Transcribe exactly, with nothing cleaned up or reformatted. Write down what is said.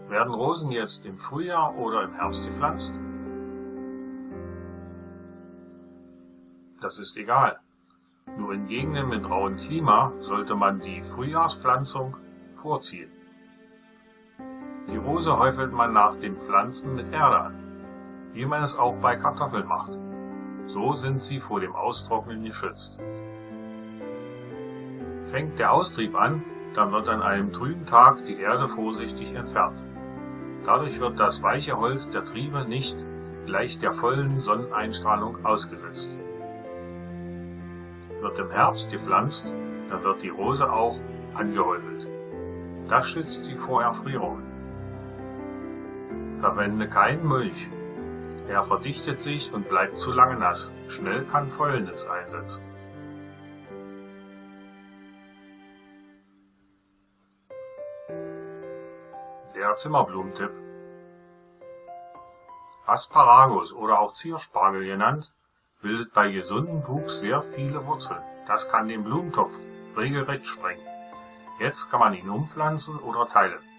Werden Rosen jetzt im Frühjahr oder im Herbst gepflanzt? Das ist egal. Nur in Gegenden mit rauem Klima sollte man die Frühjahrspflanzung vorziehen. Die Rose häufelt man nach dem Pflanzen mit Erde an, wie man es auch bei Kartoffeln macht. So sind sie vor dem Austrocknen geschützt. Fängt der Austrieb an, dann wird an einem trüben Tag die Erde vorsichtig entfernt. Dadurch wird das weiche Holz der Triebe nicht gleich der vollen Sonneneinstrahlung ausgesetzt. Wird im Herbst gepflanzt, dann wird die Rose auch angehäufelt. Das schützt sie vor Erfrierungen. Verwende keinen Mulch. Er verdichtet sich und bleibt zu lange nass. Schnell kann Fäulnis einsetzen. Der Zimmerblumentip. Asparagus oder auch Zierspargel genannt, bildet bei gesundem Wuchs sehr viele Wurzeln. Das kann den Blumentopf regelrecht sprengen. Jetzt kann man ihn umpflanzen oder teilen.